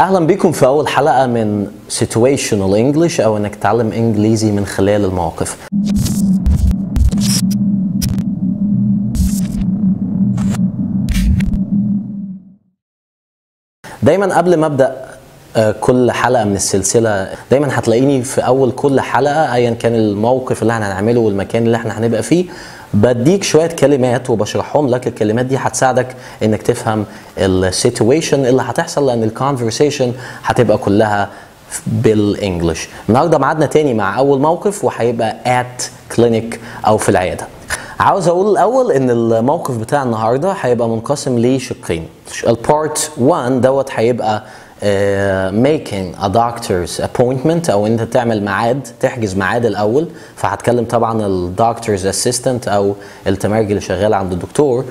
اهلا بيكم في اول حلقة من Situational English او انك تتعلم انجليزي من خلال المواقف. دايما قبل ما ابدأ كل حلقة من السلسلة دايما هتلاقيني في اول كل حلقة ايا كان الموقف اللي احنا هنعمله والمكان اللي احنا هنبقى فيه بديك شوية كلمات وبشرحهم لك. الكلمات دي هتساعدك انك تفهم السيتويشن اللي هتحصل لان الكونفرسيشن هتبقى كلها بالانجلش. النهارده ميعادنا تاني مع اول موقف وهيبقى at clinic او في العيادة. عاوز اقول الاول ان الموقف بتاع النهارده هيبقى منقسم لشقين. البارت 1 دوت هيبقى making a doctor's appointment او انت تعمل ميعاد تحجز ميعاد الاول، فهتكلم طبعا الدكتور's assistant او التمرجي اللي شغال عند الدكتور.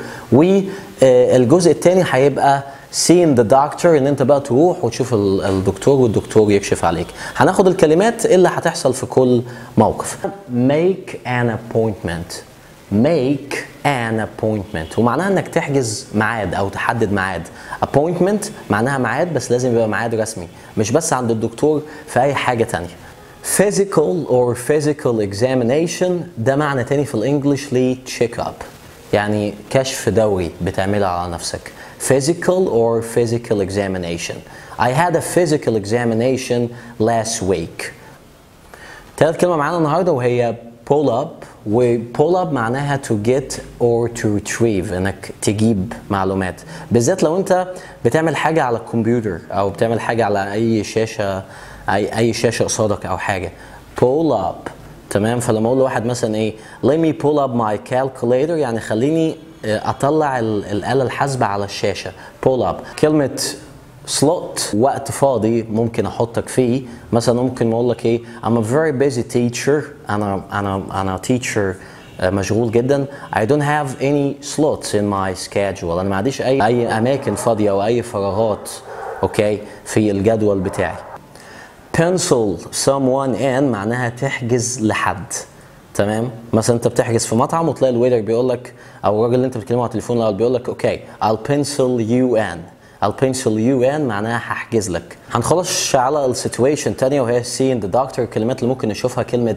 والجزء الثاني هيبقى seeing the doctor ان انت بقى تروح وتشوف الدكتور والدكتور يكشف عليك. هناخد الكلمات اللي هتحصل في كل موقف. make an appointment. make an appointment ومعناها انك تحجز ميعاد او تحدد ميعاد. appointment معناها ميعاد بس لازم يبقى ميعاد رسمي مش بس عند الدكتور، في اي حاجة تانية. physical or physical examination ده معنى تاني في الانجليش ل check up، يعني كشف دوري بتعمله على نفسك. physical or physical examination. I had a physical examination last week. تالت كلمة معانا النهاردة وهي pull up. و pull up معناها to get or to retrieve، انك تجيب معلومات، بالذات لو انت بتعمل حاجة على الكمبيوتر او بتعمل حاجة على اي شاشة اي شاشة قصادك او حاجة. pull up تمام. فلما اقول لواحد مثلا ايه let me pull up my calculator يعني خليني اطلع الآلة الحاسبة على الشاشة. pull up. كلمة slot وقت فاضي ممكن احطك فيه، مثلا ممكن اقول لك ايه I'm a very busy teacher. انا teacher مشغول جدا. I don't have any slots in my schedule. انا ما عنديش اي اماكن فاضيه او اي فراغات اوكي في الجدول بتاعي. pencil someone in معناها تحجز لحد، تمام. مثلا انت بتحجز في مطعم وتلاقي الويتر بيقول لك او الراجل اللي انت بتكلمه على التليفون الاول بيقول لك اوكي I'll pencil you in. I'll pencil you in معناها هحجز لك. هنخلص على السيتويشن تانية وهي seeing the doctor. الكلمات اللي ممكن نشوفها كلمة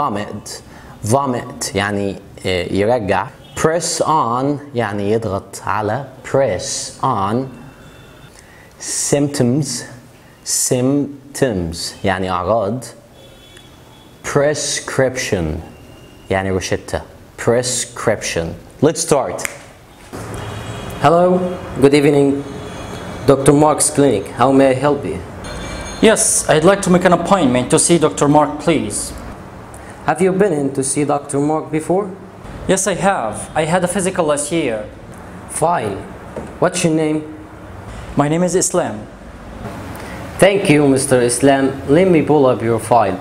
vomit يعني يرجع. press on يعني يضغط على. press on. symptoms يعني أعراض. prescription يعني روشتة. prescription. Let's start. Hello, good evening. Dr. Mark's clinic. How may I help you? Yes, I'd like to make an appointment to see Dr. Mark, please. Have you been in to see Dr. Mark before? Yes, I have. I had a physical last year. Fine. What's your name? My name is Islam. Thank you, Mr. Islam. Let me pull up your file.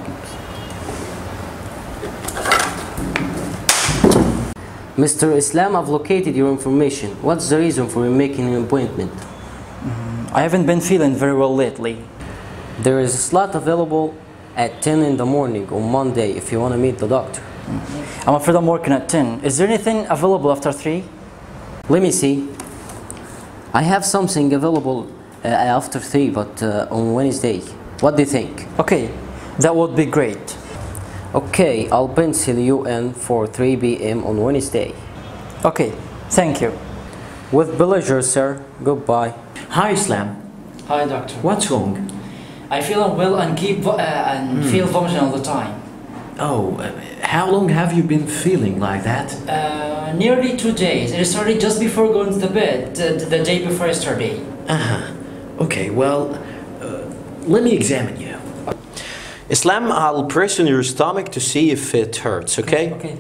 Mr. Islam, I've located your information. What's the reason for you making an appointment? I haven't been feeling very well lately. There is a slot available at 10 in the morning on Monday if you want to meet the doctor. I'm afraid I'm working at 10. Is there anything available after 3? Let me see. I have something available after 3 but on Wednesday. What do you think? Okay, that would be great. Okay, I'll pencil you in for 3 p.m. on Wednesday. Okay, thank you. With pleasure, sir. Goodbye. Hi Islam. Hi, doctor. What's wrong? I feel unwell and feel vomiting all the time. Oh, how long have you been feeling like that? Nearly 2 days. It started just before going to the bed, the day before yesterday. Okay, well, let me examine you. Islam, I'll press on your stomach to see if it hurts, okay? Okay.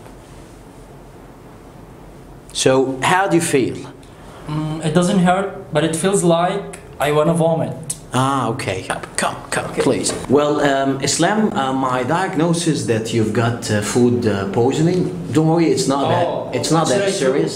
So, how do you feel? It doesn't hurt, but it feels like I want to vomit. Okay. Come, please. Well, Islam, my diagnosis that you've got food poisoning. Don't worry, it's not that. It's not that serious.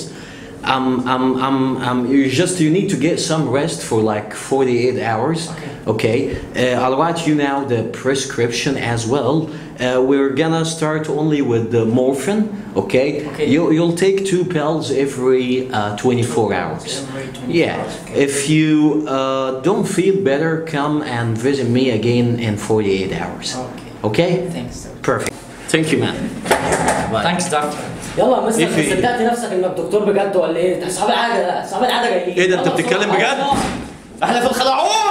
You need to get some rest for like 48 hours. Okay. I'll write you now the prescription as well. we're gonna start only with the morphine, okay? Okay. You'll take 2 pills every 24 hours. Every 24 Yeah. hours, okay. If you don't feel better, come and visit me again in 48 hours. Okay. Okay? Thanks, doctor. Perfect. Thank you, man. Bye. Thanks, doctor. يلا يا مستر، إيه في إيه؟ صدقت نفسك انك دكتور بجد ولا ايه؟ صحاب العاده جايين. ايه ده انت بتتكلم بجد؟ احنا في الخلعون.